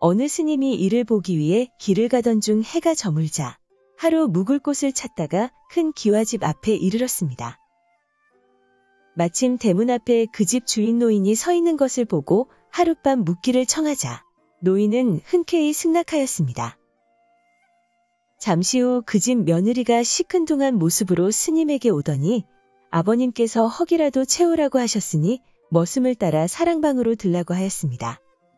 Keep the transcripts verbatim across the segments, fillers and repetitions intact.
어느 스님이 이를 보기 위해 길을 가던 중 해가 저물자 하루 묵을 곳을 찾다가 큰 기와집 앞에 이르렀습니다. 마침 대문 앞에 그 집 주인 노인이 서 있는 것을 보고 하룻밤 묵기를 청하자 노인은 흔쾌히 승낙하였습니다. 잠시 후 그 집 며느리가 시큰둥한 모습으로 스님에게 오더니 아버님께서 허기라도 채우라고 하셨으니 머슴을 따라 사랑방으로 들라고 하였습니다.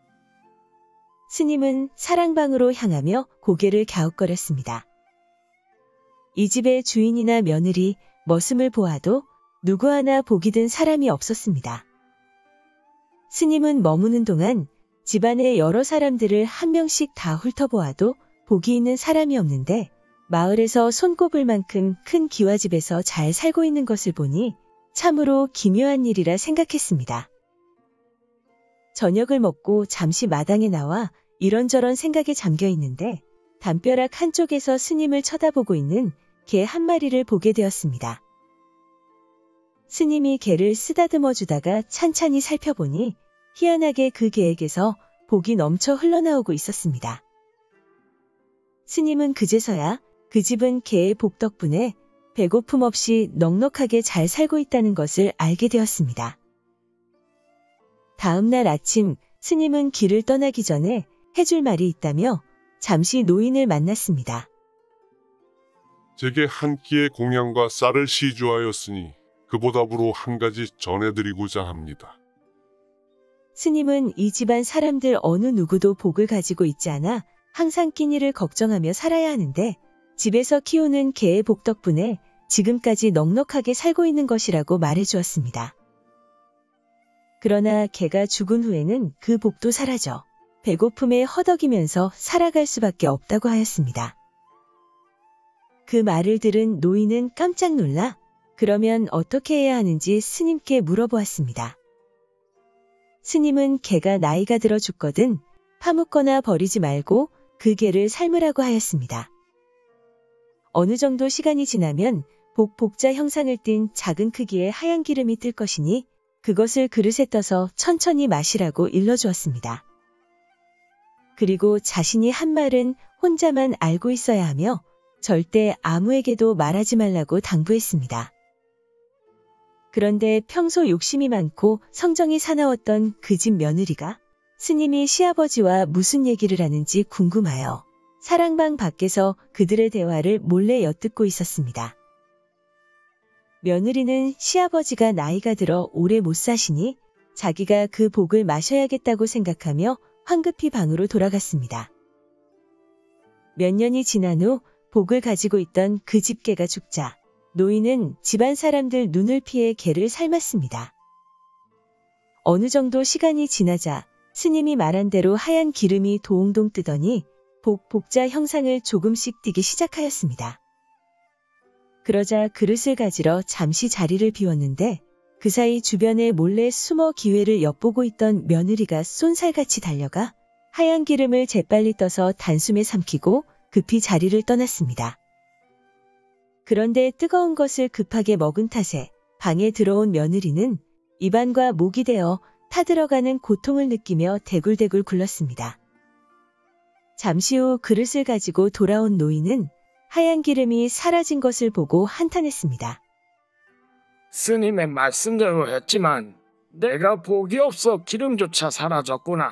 스님은 사랑방으로 향하며 고개를 갸웃거렸습니다. 이 집의 주인이나 며느리, 머슴을 보아도 누구 하나 복이 든 사람이 없었습니다. 스님은 머무는 동안 집안의 여러 사람들을 한 명씩 다 훑어보아도 복이 있는 사람이 없는데 마을에서 손꼽을 만큼 큰 기와집에서 잘 살고 있는 것을 보니 참으로 기묘한 일이라 생각했습니다. 저녁을 먹고 잠시 마당에 나와 이런저런 생각에 잠겨 있는데 담벼락 한쪽에서 스님을 쳐다보고 있는 개 한 마리를 보게 되었습니다. 스님이 개를 쓰다듬어 주다가 찬찬히 살펴보니 희한하게 그 개에게서 복이 넘쳐 흘러나오고 있었습니다. 스님은 그제서야 그 집은 개의 복 덕분에 배고픔 없이 넉넉하게 잘 살고 있다는 것을 알게 되었습니다. 다음 날 아침 스님은 길을 떠나기 전에 해줄 말이 있다며 잠시 노인을 만났습니다. 제게 한 끼의 공양과 쌀을 시주하였으니 그 보답으로 한 가지 전해드리고자 합니다. 스님은 이 집안 사람들 어느 누구도 복을 가지고 있지 않아 항상 끼니를 걱정하며 살아야 하는데 집에서 키우는 개의 복 덕분에 지금까지 넉넉하게 살고 있는 것이라고 말해주었습니다. 그러나 개가 죽은 후에는 그 복도 사라져 배고픔에 허덕이면서 살아갈 수밖에 없다고 하였습니다. 그 말을 들은 노인은 깜짝 놀라 그러면 어떻게 해야 하는지 스님께 물어보았습니다. 스님은 개가 나이가 들어 죽거든 파묻거나 버리지 말고 그 개를 삶으라고 하였습니다. 어느 정도 시간이 지나면 복 복자 형상을 띤 작은 크기의 하얀 기름이 뜰 것이니 그것을 그릇에 떠서 천천히 마시라고 일러주었습니다. 그리고 자신이 한 말은 혼자만 알고 있어야 하며 절대 아무에게도 말하지 말라고 당부했습니다. 그런데 평소 욕심이 많고 성정이 사나웠던 그 집 며느리가 스님이 시아버지와 무슨 얘기를 하는지 궁금하여 사랑방 밖에서 그들의 대화를 몰래 엿듣고 있었습니다. 며느리는 시아버지가 나이가 들어 오래 못 사시니 자기가 그 복을 마셔야겠다고 생각하며 황급히 방으로 돌아갔습니다. 몇 년이 지난 후 복을 가지고 있던 그 집 개가 죽자 노인은 집안 사람들 눈을 피해 개를 삶았습니다. 어느 정도 시간이 지나자 스님이 말한 대로 하얀 기름이 도옹동 뜨더니 복 복자 형상을 조금씩 띠기 시작하였습니다. 그러자 그릇을 가지러 잠시 자리를 비웠는데 그 사이 주변에 몰래 숨어 기회를 엿보고 있던 며느리가 쏜살같이 달려가 하얀 기름을 재빨리 떠서 단숨에 삼키고 급히 자리를 떠났습니다. 그런데 뜨거운 것을 급하게 먹은 탓에 방에 들어온 며느리는 입안과 목이 되어 타들어가는 고통을 느끼며 대굴대굴 굴렀습니다. 잠시 후 그릇을 가지고 돌아온 노인은 하얀 기름이 사라진 것을 보고 한탄했습니다. 스님의 말씀대로 했지만 내가 복이 없어 기름조차 사라졌구나.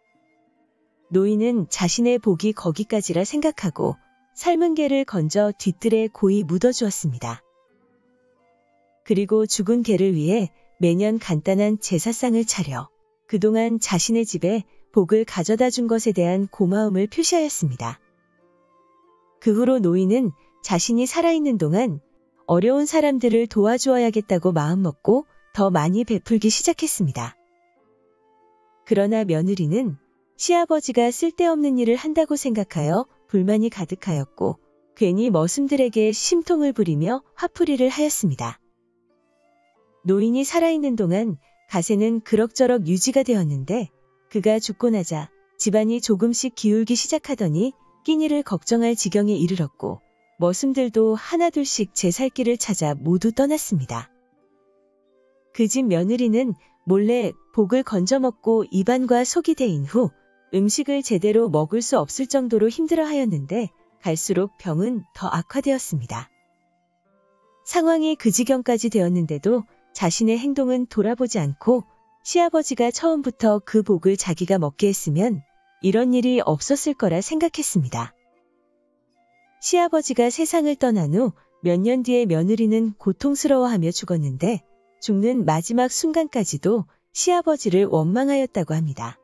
노인은 자신의 복이 거기까지라 생각하고 삶은 개를 건져 뒤뜰에 고이 묻어주었습니다. 그리고 죽은 개를 위해 매년 간단한 제사상을 차려 그동안 자신의 집에 복을 가져다 준 것에 대한 고마움을 표시하였습니다. 그 후로 노인은 자신이 살아있는 동안 어려운 사람들을 도와주어야겠다고 마음먹고 더 많이 베풀기 시작했습니다. 그러나 며느리는 시아버지가 쓸데없는 일을 한다고 생각하여 불만이 가득하였고 괜히 머슴들에게 심통을 부리며 화풀이를 하였습니다. 노인이 살아있는 동안 가세는 그럭저럭 유지가 되었는데 그가 죽고 나자 집안이 조금씩 기울기 시작하더니 끼니를 걱정할 지경에 이르렀고 머슴들도 하나둘씩 제 살 길을 찾아 모두 떠났습니다. 그 집 며느리는 몰래 복을 건져 먹고 입안과 속이 데인 후 음식을 제대로 먹을 수 없을 정도로 힘들어하였는데 갈수록 병은 더 악화되었습니다. 상황이 그 지경까지 되었는데도 자신의 행동은 돌아보지 않고 시아버지가 처음부터 그 복을 자기가 먹게 했으면 이런 일이 없었을 거라 생각했습니다. 시아버지가 세상을 떠난 후 몇 년 뒤에 며느리는 고통스러워하며 죽었는데 죽는 마지막 순간까지도 시아버지를 원망하였다고 합니다.